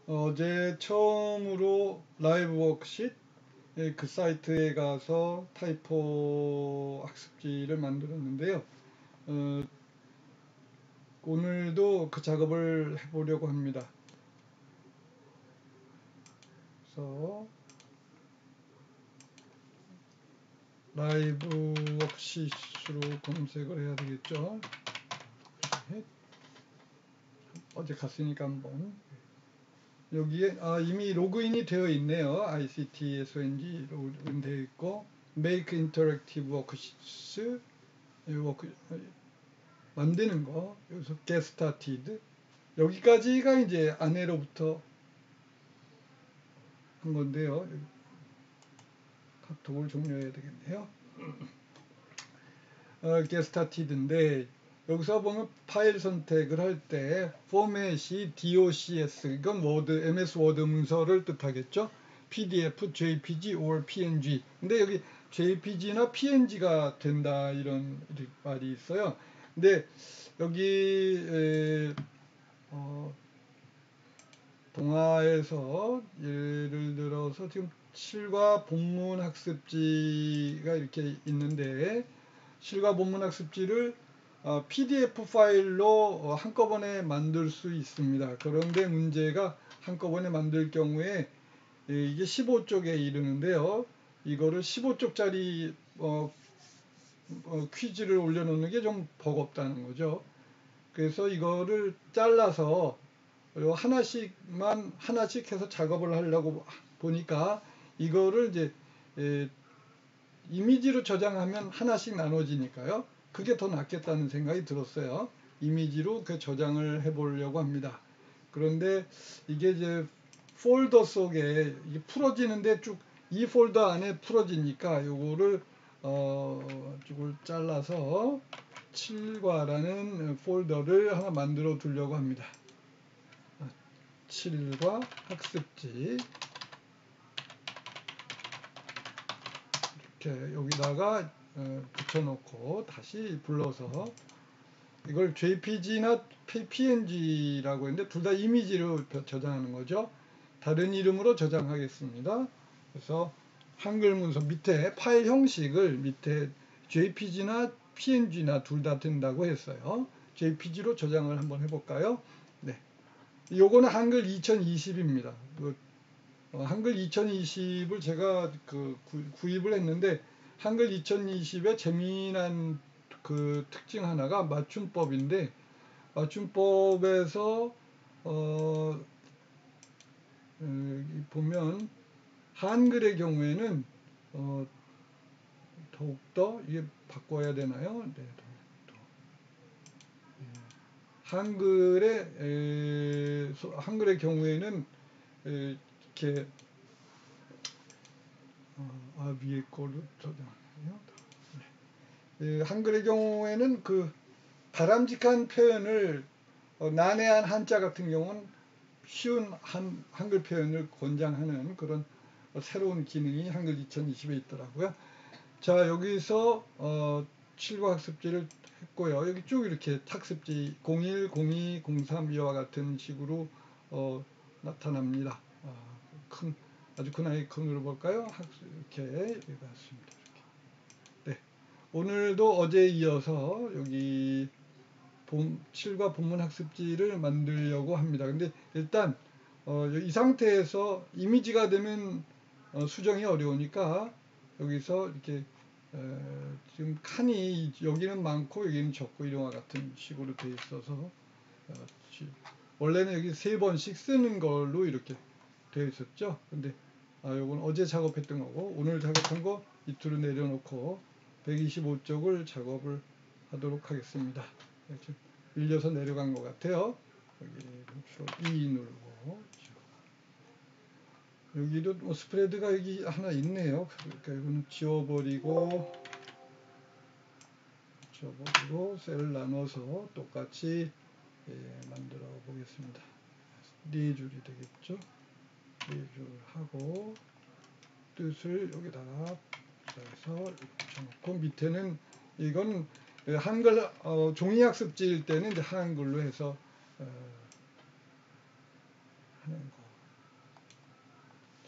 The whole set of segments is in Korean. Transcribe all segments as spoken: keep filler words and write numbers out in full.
어제 처음으로 라이브 워크싯 그 사이트에 가서 타이포 학습지를 만들었는데요. 어, 오늘도 그 작업을 해보려고 합니다. 그래서 라이브 워크싯으로 검색을 해야 되겠죠. 어제 갔으니까 한번 여기에 아, 이미 로그인이 되어 있네요. 아이씨티에스오엔지 로그인 되어 있고 Make Interactive Worksheets 워크, 만드는 거 여기서 Get Started 여기까지가 이제 아래로부터 한 건데요. 카톡을 종료해야 되겠네요. 어, Get Started인데 여기서 보면 파일 선택을 할 때 포맷이 도cs 이건 워드, 엠에스 워드 문서를 뜻하겠죠. 피디에프, 제이피지, or 피엔지. 근데 여기 제이피지나 피엔지가 된다 이런 말이 있어요. 근데 여기 에, 어, 동화에서 예를 들어서 지금 실과 본문 학습지가 이렇게 있는데 실과 본문 학습지를 어, 피디에프 파일로 한꺼번에 만들 수 있습니다. 그런데 문제가 한꺼번에 만들 경우에 이게 십오 쪽에 이르는데요. 이거를 십오 쪽짜리 어, 어, 퀴즈를 올려놓는 게 좀 버겁다는 거죠. 그래서 이거를 잘라서 하나씩만 하나씩 해서 작업을 하려고 보니까 이거를 이제 에, 이미지로 저장하면 하나씩 나눠지니까요. 그게 더 낫겠다는 생각이 들었어요. 이미지로 그 저장을 해보려고 합니다. 그런데 이게 이제 폴더 속에 이게 풀어지는데 쭉 이 폴더 안에 풀어지니까 요거를 어, 이걸 잘라서 칠과라는 폴더를 하나 만들어 두려고 합니다. 칠과 학습지 이렇게 여기다가 붙여놓고 다시 불러서 이걸 제이피지나 피엔지라고 했는데 둘 다 이미지로 저장하는 거죠. 다른 이름으로 저장하겠습니다. 그래서 한글 문서 밑에 파일 형식을 밑에 제이피지나 피엔지나 둘 다 된다고 했어요. 제이피지로 저장을 한번 해볼까요? 네, 요거는 한글 이천이십입니다. 어, 한글 이천이십을 제가 그 구입을 했는데 한글 이천이십의 재미난 그 특징 하나가 맞춤법인데 맞춤법에서 어, 여기 보면 한글의 경우에는 어, 더욱더 이게 바꿔야 되나요? 네, 더욱더. 한글의 에, 한글의 경우에는 에, 이렇게 어, 아, 위에 걸로 저장하네요. 네. 한글의 경우에는 그 바람직한 표현을 어, 난해한 한자 같은 경우는 쉬운 한, 한글 표현을 권장하는 그런 어, 새로운 기능이 한글 이천이십에 있더라고요. 자, 여기서 어, 칠과 학습지를 했고요. 여기 쭉 이렇게 학습지 공일, 공이, 공삼 이와 같은 식으로 어, 나타납니다. 아, 큰, 아주 큰 아이콘으로 볼까요? 학습, 이렇게 해봤습니다. 이렇게. 네. 오늘도 어제에 이어서 여기 본, 칠과 본문 학습지를 만들려고 합니다. 근데 일단 어, 이 상태에서 이미지가 되면 어, 수정이 어려우니까 여기서 이렇게 에, 지금 칸이 여기는 많고 여기는 적고 이런와 같은 식으로 되어 있어서 어, 원래는 여기 세 번씩 쓰는 걸로 이렇게 되어 있었죠. 근데 아, 요건 어제 작업했던 거고 오늘 작업한 거 밑으로 내려놓고 백이십오 쪽을 작업을 하도록 하겠습니다. 밀려서 내려간 것 같아요. 여기 이 누르고 여기도 뭐 스프레드가 여기 하나 있네요. 그러니까 이거는 지워버리고 지워버리고 셀을 나눠서 똑같이 예, 만들어 보겠습니다. 네 줄이 되겠죠. 네 줄 하고 뜻을 여기다가 해서 붙여놓고 밑에는 이건 한글 어, 종이 학습지일 때는 이제 한글로 해서 어, 하는 거.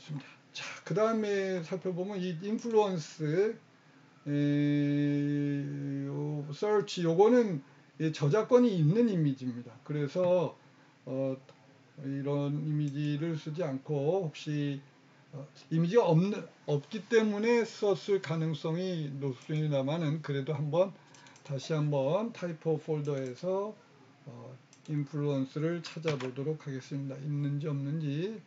좋습니다. 자, 그 다음에 살펴보면 이 인플루언스, 에, 요, 서치, 요거는 저작권이 있는 이미지입니다. 그래서 어, 이런 이미지를 쓰지 않고 혹시 어, 이미지가 없는, 없기 때문에 썼을 가능성이 높습니다만은 그래도 한번 다시 한번 타이포 폴더에서 어, 인플루언스를 찾아보도록 하겠습니다. 있는지 없는지.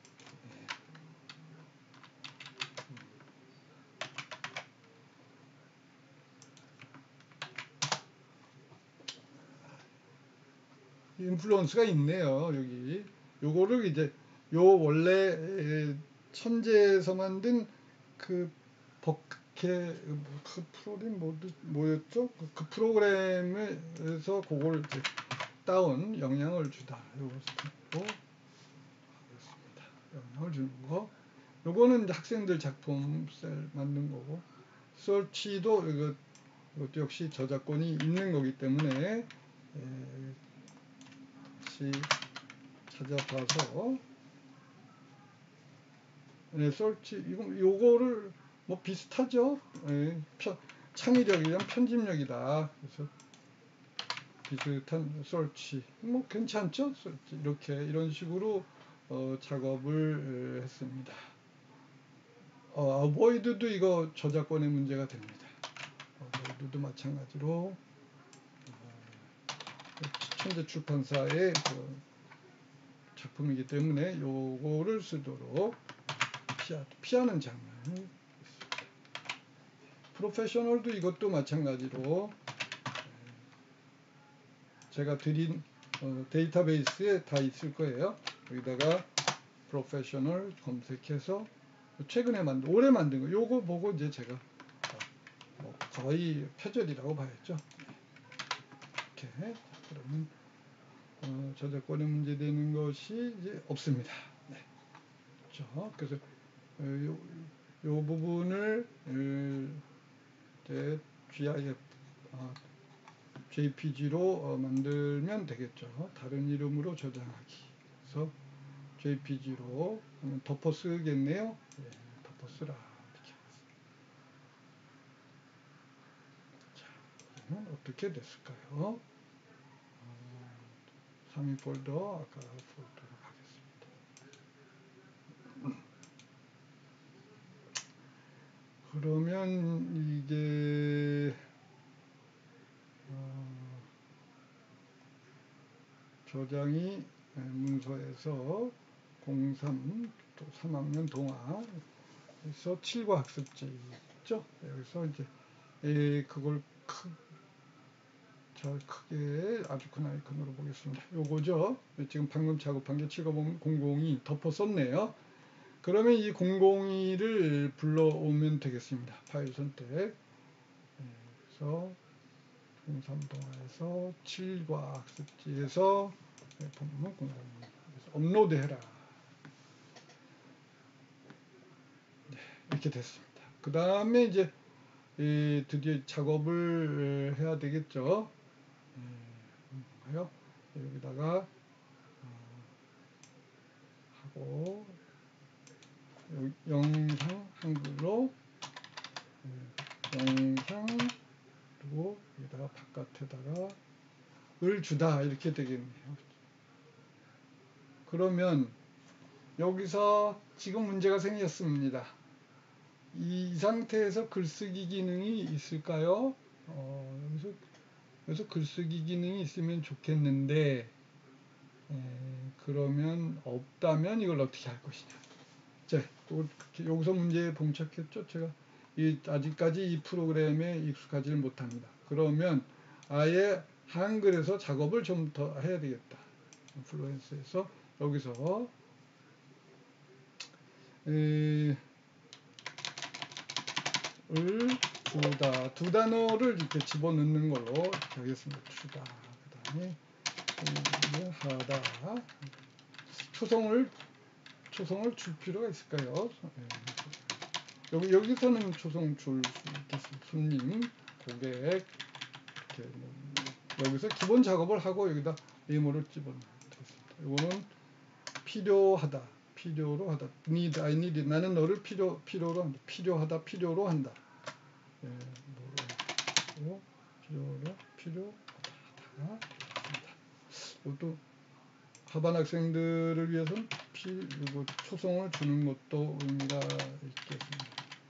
인플루언스가 있네요. 여기 요거를 이제 요 원래 천재에서 만든 그 버케 그 프로그램 뭐였죠? 그 프로그램에서 그걸 이제 따온 영향을 주다. 요거 하겠습니다. 영향을 주는 거. 요거는 이제 학생들 작품 셀 만든 거고, 서치도 이거 이것도 역시 저작권이 있는 거기 때문에 에, 다시 찾아봐서 네, 설치 이거 요거를 뭐 비슷하죠. 네, 편, 창의력이랑 편집력이다. 그래서 비슷한 설치 뭐 괜찮죠. 설치 이렇게 이런 식으로 어, 작업을 했습니다. 어, 어보이드도 이거 저작권의 문제가 됩니다. 어보이드도 마찬가지로 천재 출판사의 그 작품이기 때문에 요거를 쓰도록 피하, 피하는 장면이 있습니다. 프로페셔널도 이것도 마찬가지로 제가 드린 어, 데이터베이스에 다 있을 거예요. 여기다가 프로페셔널 검색해서 최근에 만든 올해 만든 거 요거 보고 이제 제가 어, 뭐 거의 표절이라고 봐야죠. 이렇게 그러면 어, 저작권에 문제되는 것이 이제 없습니다. 네. 그렇죠. 그래서 어, 요, 요 부분을 어, 이제 지아이에프, 아, 제이피지로 어, 만들면 되겠죠. 다른 이름으로 저장하기. 그래서 제이피지로 덮어 쓰겠네요. 예, 덮어 쓰라. 이렇게. 자, 그러면 어떻게 됐을까요? 삼 위 폴더, 아까 폴더로 가겠습니다. 그러면 이게 어, 저장이 문서에서 공삼 또 삼 학년 동아에서 칠과 학습지 있죠. 여기서 이제 에, 그걸 크, 잘 크게 아주 큰 아이콘으로 보겠습니다. 요거죠. 지금 방금 작업한 게 칠과 공공이 덮어 썼네요. 그러면 이 공공이를 불러오면 되겠습니다. 파일 선택. 그래서 공삼 동화에서 칠과 학습지에서 보면 공공이 업로드 해라. 네, 이렇게 됐습니다. 그 다음에 이제 드디어 작업을 해야 되겠죠. 여기다가 하고 영상 한글로 영상 그리고 여기다가 바깥에다가 을 주다 이렇게 되겠네요. 그러면 여기서 지금 문제가 생겼습니다. 이, 이 상태에서 글쓰기 기능이 있을까요? 어, 여기서, 여기서 글쓰기 기능이 있으면 좋겠는데 에, 그러면 없다면 이걸 어떻게 할 것이냐. 자, 여기서 문제에 봉착했죠. 제가 이, 아직까지 이 프로그램에 익숙하지를 못합니다. 그러면 아예 한글에서 작업을 좀 더 해야 되겠다. 인플루언스에서 여기서 에, 을 주다 두 단어를 이렇게 집어넣는 걸로 하겠습니다. 주다 그 다음에 하다 초성을 초성을 줄 필요가 있을까요? 여기 여기서는 초성 줄 수 있겠습니다. 손님, 고객 이렇게 여기서 기본 작업을 하고 여기다 메모를 집어넣습니다. 이거는 필요하다. 필요로 하다. need, I need. 나는 너를 필요, 필요로 한다. 필요하다, 필요로 한다. 예, 뭐로, 필요로, 필요하다. 이것도 하반 학생들을 위해서는 피, 이거 초성을 주는 것도 의미가 있겠습니다.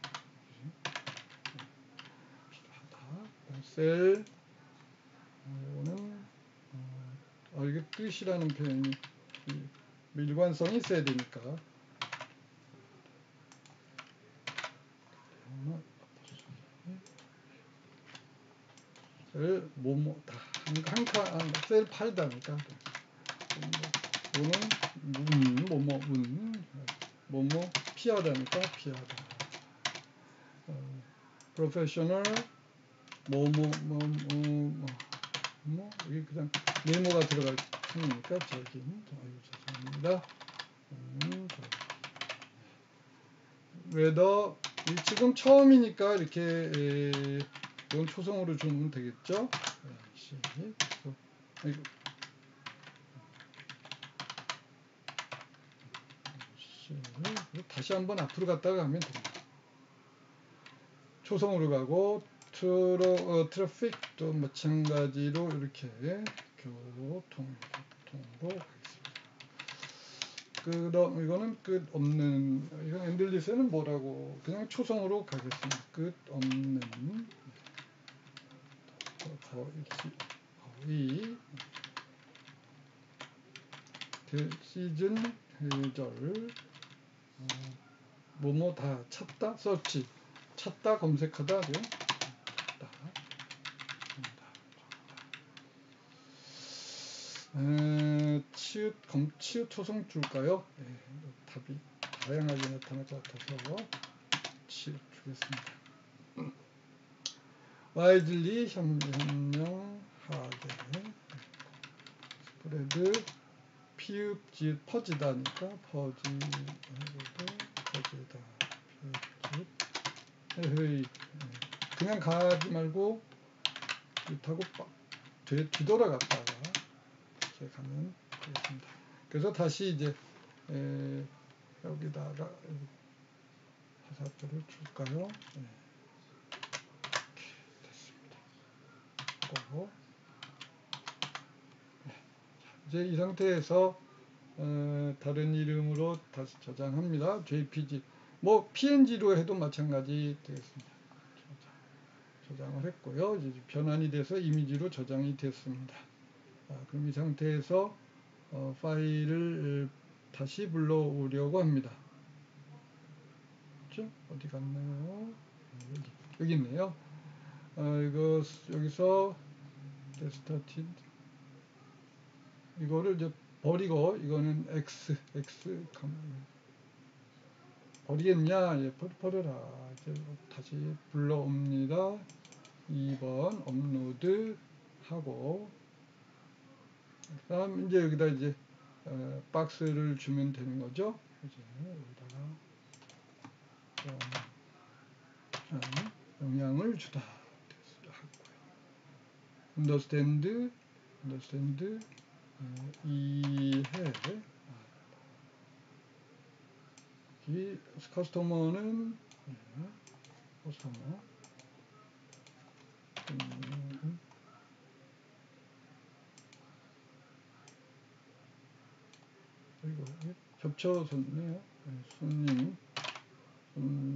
필요하다. 셀, 이거는 어, 이게 뜻이라는 표현이 일관성이 있어야 되니까. 셀, 뭐뭐 다 한 칸, 셀 팔다니까. 뭐는 문, 뭐뭐 문, 뭐뭐 피하다니까 피하다. 어, 프로페셔널, 뭐뭐 뭐 뭐 뭐 여기 그냥 네모가 들어갈 뿐이니까 저기 아이고 죄송합니다. 음, whether 지금 처음이니까 이렇게 에, 이건 초성으로 주면 되겠죠. 아이고. 다시 한번 앞으로 갔다가 하면 됩니다. 초성으로 가고 트로, 어, 트래픽도 마찬가지로 이렇게 교통, 교통으로 가겠습니다. 끝, 이거는 끝 없는, 이건 엔들리스는 뭐라고, 그냥 초성으로 가겠습니다. 끝 없는, 거의, 거의, 시즌, 계절, 어, 뭐뭐 다 찾다, 서치, 찾다, 검색하다, 네? 에, 치읓, 검, 치읓 초성 줄까요? 네, 답이 다양하게 나타날 것 같아서 치읓 주겠습니다. 와이즐리, 현명하게, 스프레드, 피읍, 지읒, 퍼지다니까, 퍼지, 퍼지다, 피읍, 에헤이, 그냥 가지 말고, 타고 뒤, 뒤돌아갔다가, 이렇게 가면 되겠습니다. 그래서 다시 이제, 에, 여기다가, 화살표를 줄까요? 네. 이렇게 됐습니다. 고. 네. 이제 이 상태에서 어, 다른 이름으로 다시 저장합니다. 제이피지. 뭐 피엔지로 해도 마찬가지 되겠습니다. 저장을 했고요. 이제 변환이 돼서 이미지로 저장이 됐습니다. 자, 그럼 이 상태에서 어, 파일을 다시 불러오려고 합니다. 그렇죠? 어디 갔나요? 여기, 여기 있네요. 어, 이거 여기서 started 이거를 이제 버리고 이거는 x x 버리겠냐? 예, 버려라. 이제 다시 불러옵니다. 이 번 업로드 하고 그다음 이제 여기다 이제 어, 박스를 주면 되는 거죠. 이제 여기다가 어, 영향을 주다 하고요. understand, understand 어, 이해 이 커스터머는 네, 커스터머 음, 이거 겹쳐졌네요. 네, 손님 손님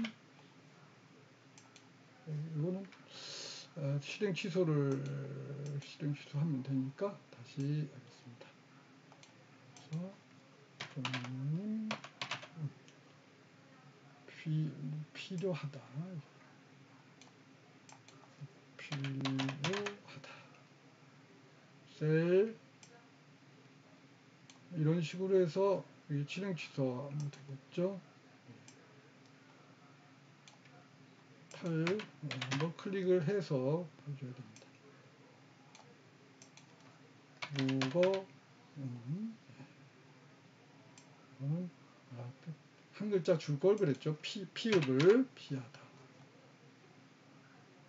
이거는 어, 실행 취소를 실행 취소하면 되니까 다시 하겠습니다. 그래서 손님 피, 필요하다 필요하다 셀 이런 식으로 해서 실행 취소하면 되겠죠. 팔 한번 클릭을 해서 해줘야 됩니다. 국어 음, 음, 아, 한 글자 줄 걸 그랬죠. 피, 피읍을 피하다.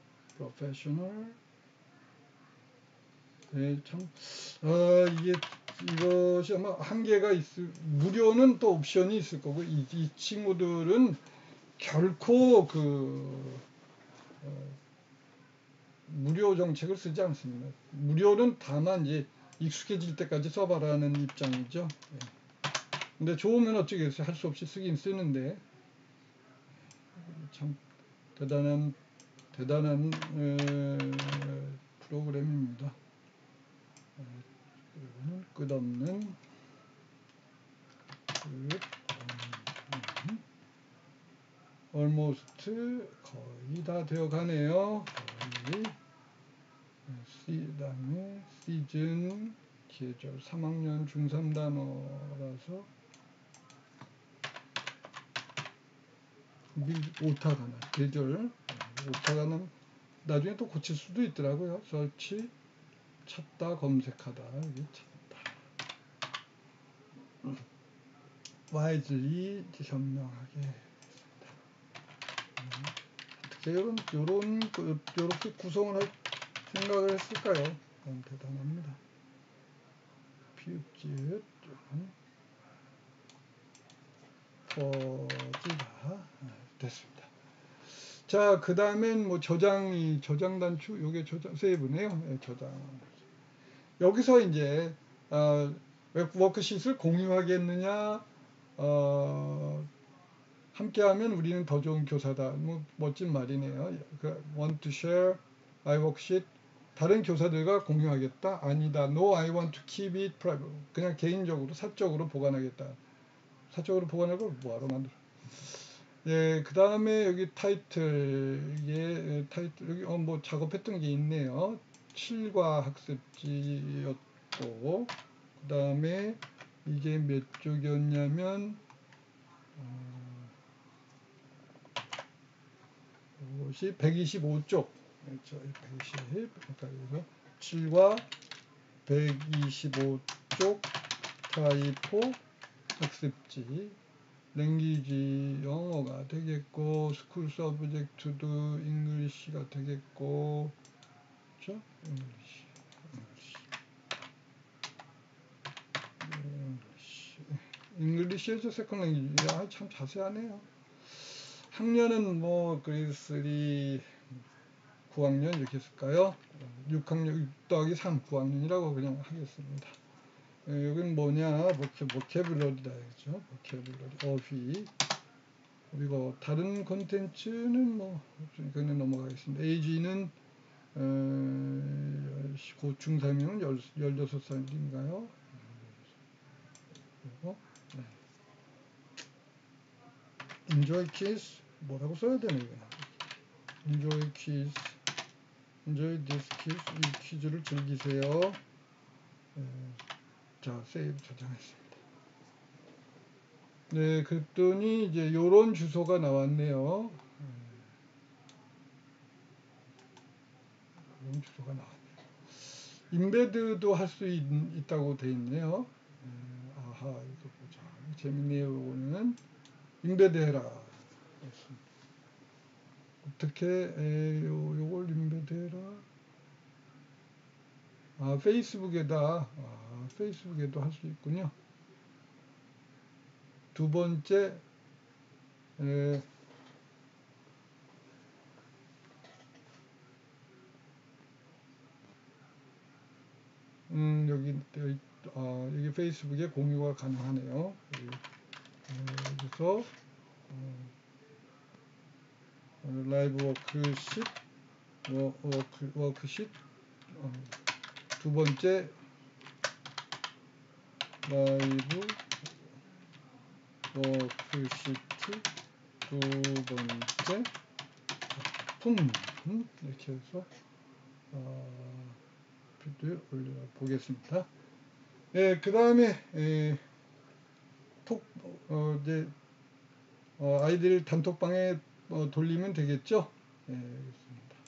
professional 네, 참 어, 이게 이것이 아마 한계가 있을, 무료는 또 옵션이 있을 거고, 이, 이 친구들은 결코 그 어, 무료 정책을 쓰지 않습니다. 무료는 다만 이제 익숙해질 때까지 써봐라는 입장이죠. 예. 근데 좋으면 어쩌겠어요. 할 수 없이 쓰긴 쓰는데 참 대단한 대단한 에, 프로그램입니다. 그리고는 끝없는 끝 음, almost 거의 다 되어 가네요. 거의. 그 다음에 시즌 계절 삼 학년 중삼 단어라서 오타가 나 계절 오타가 나 나중에 또 고칠 수도 있더라고요. 설치 찾다 검색하다 여기 찾다 wisely 현명하게 어떻게 이런 요런 요렇게 구성을 할 생각을 했을까요? 그건 대단합니다. 피읍지읒 퍼지다 됐습니다. 자, 그 다음엔 뭐 저장이 저장 단추 요게 저장 세이브네요. 네, 저장 여기서 이제 어, 워크시트를 공유하겠느냐 어, 함께하면 우리는 더 좋은 교사다. 뭐 멋진 말이네요. 그, want to share my worksheet 다른 교사들과 공유하겠다. 아니다. No, I want to keep it private. 그냥 개인적으로 사적으로 보관하겠다. 사적으로 보관하고 뭐하러 만들어? 예, 그 다음에 여기 타이틀, 예, 타이틀 여기 어, 뭐 작업했던 게 있네요. 칠과 학습지였고, 그 다음에 이게 몇 쪽이었냐면 어, 이것이 백이십오 쪽. 그렇죠. 백이십. 그러니까 여기서 칠과 백이십오 쪽 타이포 학습지. 랭귀지 영어가 되겠고, 스쿨 서브젝트도 잉글리시가 되겠고, 그렇죠? 잉글리시, 잉글리시, 잉글리시에서 세컨 랭귀지, 아, 참 자세하네요. 학년은 뭐 그레이드 삼, 구 학년 이렇게 쓸까요? 육 학년, 육 더하기 삼, 구 학년이라고 그냥 하겠습니다. 에, 여긴 뭐냐? 보케, 보케블러리다, 그죠? 보케블러리, 어휘. 그리고 다른 콘텐츠는 뭐 그냥 넘어가겠습니다. 에이지는 어, 고 중삼이면 열여섯 살인가요? 그리고 네. enjoy kiss 뭐라고 써야 되나 이거? enjoy kiss, enjoy this kiss 이 퀴즈를 즐기세요. 네. 자, 세이브 저장했습니다. 네, 그랬더니 이제 요런 주소가 나왔네요. 이런 주소가 나왔네요. 인베드도 할 수 있다고 돼 있네요. 음, 아하, 이거 보자. 재밌네요. 이거는 인베드 해라. 어떻게 에, 요, 요걸 인베드 해라. 아, 페이스북에다 아, 페이스북에도 할 수 있군요. 두 번째 에, 음, 여기 아, 여기 페이스북에 공유가 가능하네요. 여기, 여기서 어, 라이브 워크십 워크, 워크십 어, 두 번째 라이브 워크시트 두 번째 작품 이렇게 해서 어, 비디오 올려보겠습니다. 예, 그 다음에 예, 톡 어, 이제 어, 아이들 단톡방에 어, 돌리면 되겠죠. 예, 알겠습니다.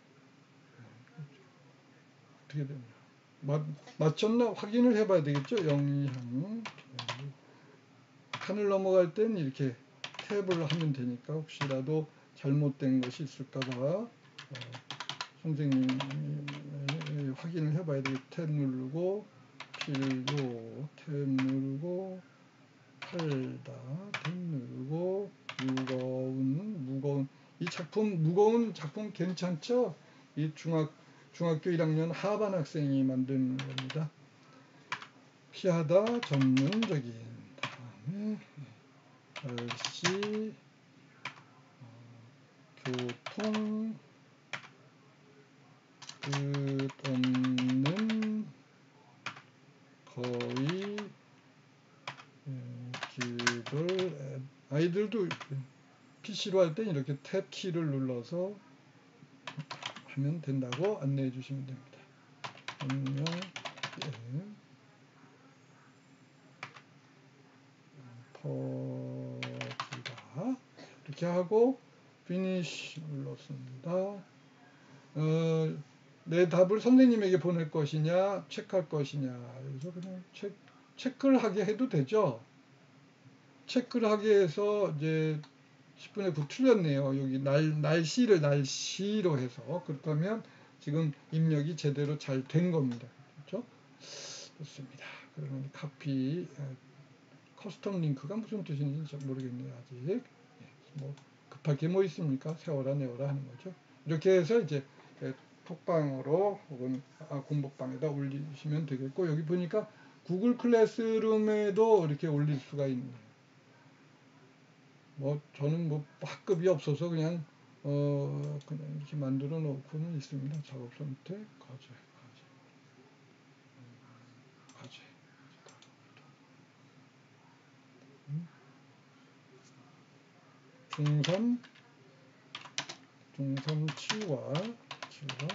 어떻게 되냐? 맞, 맞췄나 확인을 해봐야 되겠죠. 영향 칸을 넘어갈 땐 이렇게 탭을 하면 되니까 혹시라도 잘못된 것이 있을까봐 어, 선생님이 확인을 해봐야 되겠죠. 탭 누르고 필로 탭 누르고 팔다 탭 누르고 무거운 무거운 이 작품 무거운 작품 괜찮죠? 이 중학 중학교 일 학년 하반 학생이 만든 겁니다. 피하다 전문적인 다음에 날씨 어, 교통 끝없는 거의 길을 아이들도 피시로 할 때 이렇게 탭 키를 눌러서 하면 된다고 안내해 주시면 됩니다. 안녕. 네. 퍼지다 이렇게 하고 피니쉬 눌렀습니다. 어, 내 답을 선생님에게 보낼 것이냐 체크할 것이냐 그래서 그냥 체, 체크를 하게 해도 되죠. 체크를 하게 해서 이제 십 분의 구 틀렸네요. 여기 날, 날씨를 날씨로 해서 그렇다면 지금 입력이 제대로 잘 된 겁니다. 그렇죠? 좋습니다. 그러면 카피 커스텀 링크가 무슨 뜻인지 잘 모르겠네요. 아직 뭐 급하게 뭐 있습니까? 세워라 내워라 하는 거죠. 이렇게 해서 이제 톡방으로 혹은 공부방에다 올리시면 되겠고 여기 보니까 구글 클래스룸에도 이렇게 올릴 수가 있네요. 뭐 저는 뭐 학급이 없어서 그냥 어 그냥 이렇게 만들어 놓고는 있습니다. 작업 상태 과제 과제 과제 음. 중삼 중삼 치와 치와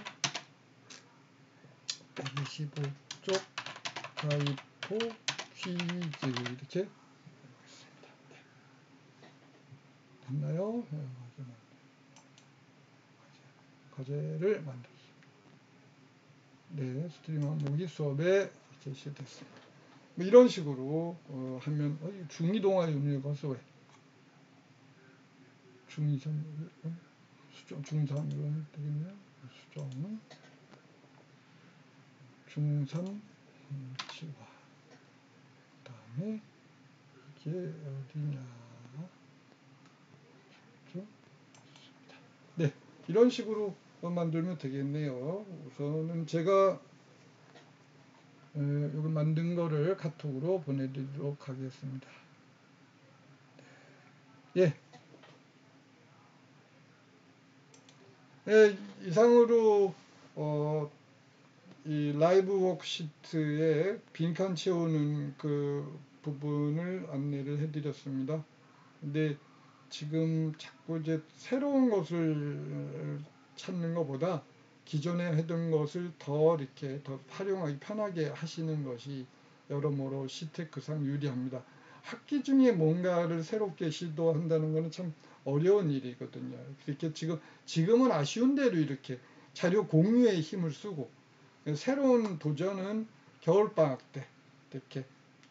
백이십오 쪽 타이포 퀴즈 이렇게 됐나요? 과제를 만들었습니다. 네, 스트림 항목이 수업에 제시됐습니다. 뭐 이런 식으로 어, 하면 어, 중이동화 연유에 가서 왜 중이삼 수정 중삼으로 해야 되겠네요. 수정은 중삼 치와 그다음에 이게 어디냐? 네, 이런 식으로 만들면 되겠네요. 우선은 제가 여기 만든 거를 카톡으로 보내드리도록 하겠습니다. 예. 예, 이상으로 어, 이 라이브 워크시트에 빈칸 채우는 그 부분을 안내를 해드렸습니다. 근데 지금 자꾸 이제 새로운 것을 찾는 것보다 기존에 하던 것을 더 이렇게 더 활용하기 편하게 하시는 것이 여러모로 시테크상 유리합니다. 학기 중에 뭔가를 새롭게 시도한다는 것은 참 어려운 일이거든요. 이렇게 지금 지금은 아쉬운 대로 이렇게 자료 공유에 힘을 쓰고 새로운 도전은 겨울방학 때 이렇게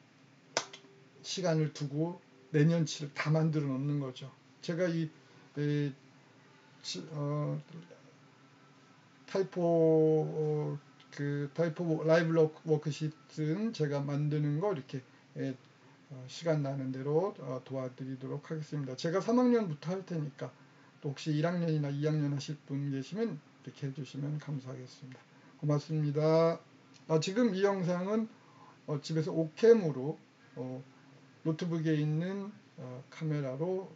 시간을 두고 내년치를 다 만들어 놓는 거죠. 제가 이, 이 어, 타이포 어, 그 타이포 라이브 워크시트는 제가 만드는 거 이렇게 예, 어, 시간 나는 대로 어, 도와드리도록 하겠습니다. 제가 삼 학년부터 할 테니까 또 혹시 일 학년이나 이 학년 하실 분 계시면 이렇게 해주시면 감사하겠습니다. 고맙습니다. 아, 지금 이 영상은 어, 집에서 오캠으로 어, 노트북에 있는 어, 카메라로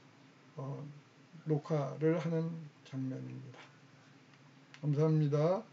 어, 녹화를 하는 장면입니다. 감사합니다.